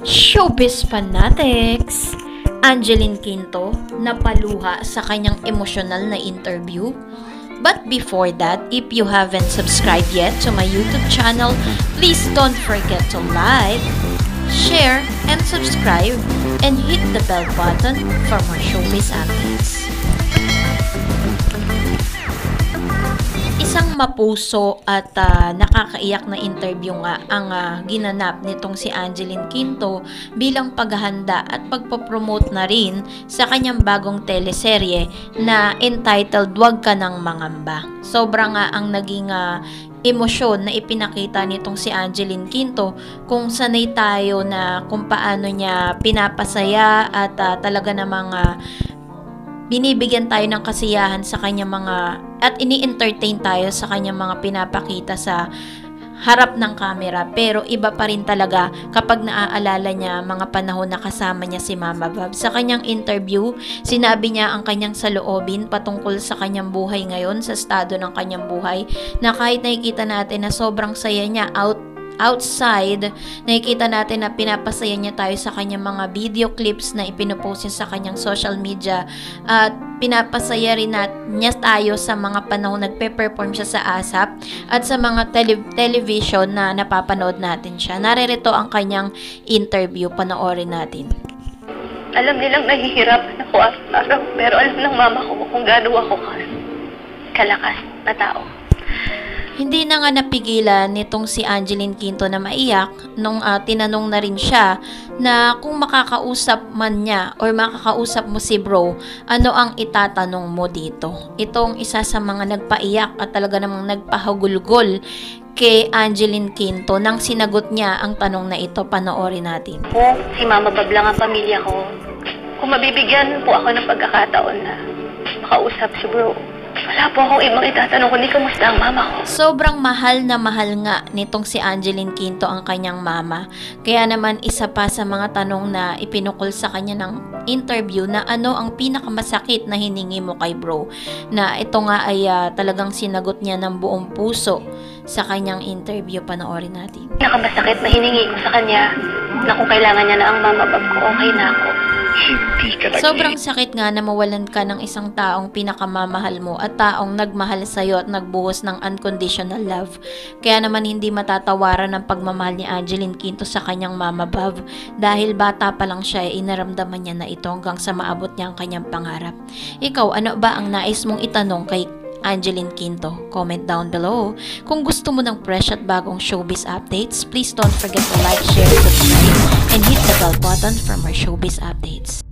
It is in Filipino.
Showbiz fanatics! Angeline Quinto napaluha sa kanyang emosyonal na interview. But before that, if you haven't subscribed yet to my YouTube channel, please don't forget to like, share, and subscribe, and hit the bell button for more showbiz updates. Isang mapuso at nakakaiyak na interview nga ang ginanap nitong si Angeline Quinto bilang paghahanda at pagpapromote na rin sa kanyang bagong teleserye na entitled Huwag Ka Nang Mangamba. Sobrang nga ang naging emosyon na ipinakita nitong si Angeline Quinto kung sanay tayo na kung paano niya pinapasaya at talaga namang binibigyan tayo ng kasiyahan sa kanyang mga at ini-entertain tayo sa kanyang mga pinapakita sa harap ng camera, pero iba pa rin talaga kapag naaalala niya mga panahon na kasama niya si Mama Bob. Sa kanyang interview, sinabi niya ang kanyang saloobin patungkol sa kanyang buhay ngayon, sa estado ng kanyang buhay, na kahit nakikita natin na sobrang saya niya outside, nakikita natin na pinapasaya niya tayo sa kanyang mga video clips na ipinopost niya sa kanyang social media, at pinapasaya rin niya tayo sa mga panahon nagpe-perform siya sa ASAP at sa mga television na napapanood natin siya. Naririto ang kanyang interview, panoorin natin. Alam nilang nahihirapan ako araw-araw, pero alam ng mama ko kung gaano ako kalakas na tao. Hindi na nga napigilan nitong si Angeline Quinto na maiyak nung tinanong na rin siya na kung makakausap man niya or makakausap mo si bro, ano ang itatanong mo dito? Itong isa sa mga nagpaiyak at talaga namang nagpahagulgol kay Angeline Quinto nang sinagot niya ang tanong na ito. Panoorin natin. Po, si Mama Bob lang ang pamilya ko. Kung mabibigyan po ako ng pagkakataon na makausap si bro, wala po akong ibang itatanong kundi kamusta ang mama ko. Sobrang mahal na mahal nga nitong si Angeline Quinto ang kanyang mama. Kaya naman isa pa sa mga tanong na ipinukol sa kanya ng interview na ano ang pinakamasakit na hiningi mo kay bro. Na ito nga ay talagang sinagot niya ng buong puso sa kanyang interview. Panoorin natin. Pinakamasakit na hiningi ko sa kanya na kung kailangan niya na ang Mama Bob ko, okay na ako. Sobrang sakit nga na mawalan ka ng isang taong pinakamamahal mo at taong nagmahal sa'yo at nagbuhos ng unconditional love. Kaya naman hindi matatawaran ang pagmamahal ni Angeline Quinto sa kanyang Mama Bob. Dahil bata pa lang siya, inaramdaman niya na ito hanggang sa maabot niya ang kanyang pangarap. Ikaw, ano ba ang nais mong itanong kay Angeline Quinto? Comment down below. Kung gusto mo ng fresh at bagong showbiz updates, please don't forget to like, share, subscribe, and hit the bell button for more showbiz updates.